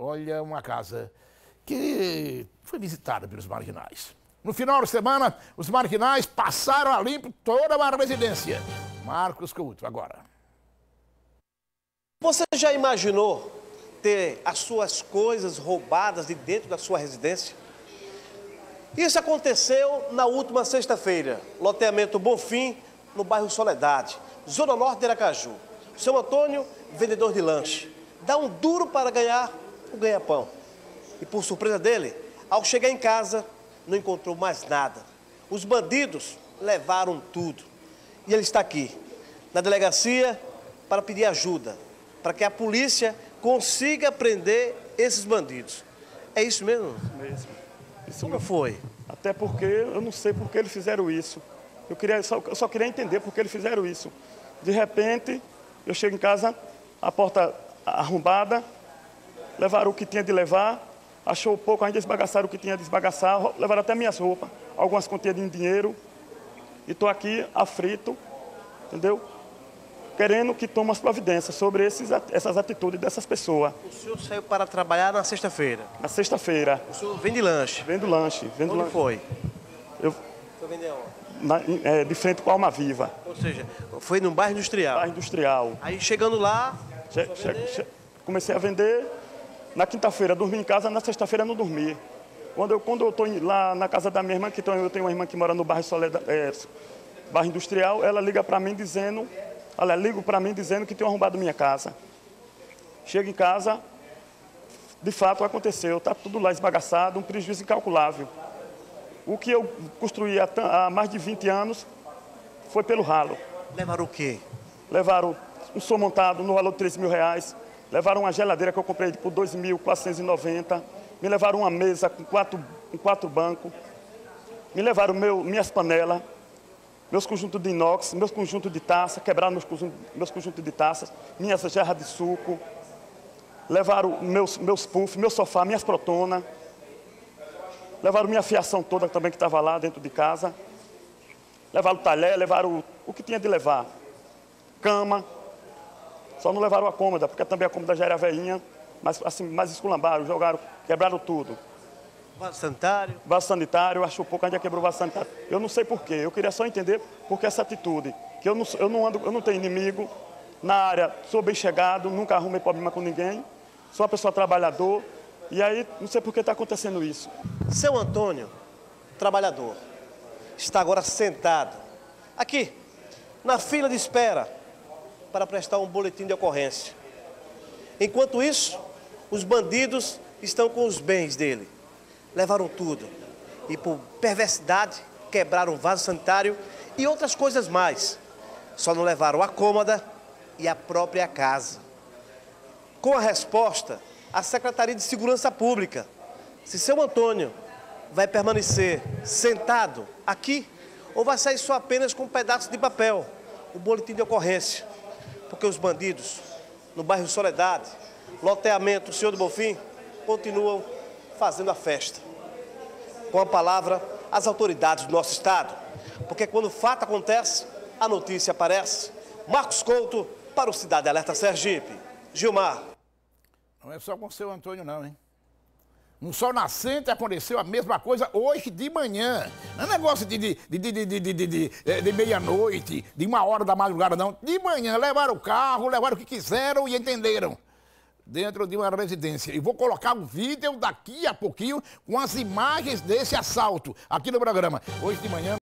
Olha, uma casa que foi visitada pelos marginais. No final de semana, os marginais passaram a limpo toda uma residência. Marcos Couto, agora. Você já imaginou ter as suas coisas roubadas de dentro da sua residência? Isso aconteceu na última sexta-feira, loteamento Bonfim, no bairro Soledade, zona norte de Aracaju. O seu Antônio, vendedor de lanche, dá um duro para ganhar o ganha-pão. E por surpresa dele, ao chegar em casa, não encontrou mais nada. Os bandidos levaram tudo. E ele está aqui, na delegacia, para pedir ajuda, para que a polícia consiga prender esses bandidos. É isso mesmo? Isso mesmo. Isso Como mesmo. foi? Até porque eu não sei por que eles fizeram isso. Eu só queria entender por que eles fizeram isso. De repente, eu chego em casa, a porta arrombada, levaram o que tinha de levar, achou pouco, ainda esbagaçaram o que tinha de esbagaçar, levaram até minhas roupas, algumas quantias de dinheiro. E estou aqui aflito, entendeu? Querendo que tome as providências sobre essas atitudes dessas pessoas. O senhor saiu para trabalhar na sexta-feira. Na sexta-feira. O senhor vende lanche. Vendo lanche. Onde foi? Eu, O senhor vendeu onde? de frente com a Alma Viva. Ou seja, foi num bairro industrial. Bairro industrial. Aí chegando lá, Comecei a vender. Na quinta-feira dormi em casa, na sexta-feira não dormi. Quando eu estou lá na casa da minha irmã, eu tenho uma irmã que mora no bairro bairro industrial, ela liga para mim dizendo que tinham arrombado minha casa. Chego em casa, de fato aconteceu, está tudo lá esbagaçado, um prejuízo incalculável. O que eu construí há mais de 20 anos foi pelo ralo. levaram o quê? Levaram um som montado no valor de R$3.000, levaram uma geladeira que eu comprei por R$2.490, me levaram uma mesa com quatro bancos, me levaram minhas panelas, meus conjuntos de inox, meus conjuntos de taça, quebraram meus conjuntos de taças, minhas jarras de suco, levaram meus puffs, meu sofá, minhas protonas, levaram minha fiação toda também que estava lá dentro de casa, levaram o talher, levaram o que tinha de levar, cama, só não levaram a cômoda, porque também a cômoda já era velhinha, mas assim, mais esculambaram, jogaram, quebraram tudo. Vaso sanitário? Vaso sanitário, achou pouco, ainda quebrou o vaso sanitário. Eu não sei porquê, eu queria só entender por que essa atitude. Que eu não tenho inimigo, na área sou bem chegado, nunca arrumei problema com ninguém, sou uma pessoa trabalhador, e aí não sei por que está acontecendo isso. Seu Antônio, trabalhador, está agora sentado, aqui, na fila de espera, para prestar um boletim de ocorrência. Enquanto isso, os bandidos estão com os bens dele. Levaram tudo e, por perversidade, quebraram o vaso sanitário e outras coisas mais. Só não levaram a cômoda e a própria casa. Com a resposta, a Secretaria de Segurança Pública, se seu Antônio vai permanecer sentado aqui ou vai sair só apenas com um pedaço de papel, o boletim de ocorrência. Porque os bandidos, no bairro Soledade, loteamento Senhor do Bonfim, continuam fazendo a festa. Com a palavra, as autoridades do nosso estado. Porque quando o fato acontece, a notícia aparece. Marcos Couto, para o Cidade Alerta Sergipe. Gilmar. Não é só com o seu Antônio, não, hein? No Sol Nascente aconteceu a mesma coisa hoje de manhã. Não é negócio de meia-noite, de 1h da madrugada, não. De manhã, levaram o carro, levaram o que quiseram e entenderam. Dentro de uma residência. E vou colocar um vídeo daqui a pouquinho com as imagens desse assalto aqui no programa. Hoje de manhã.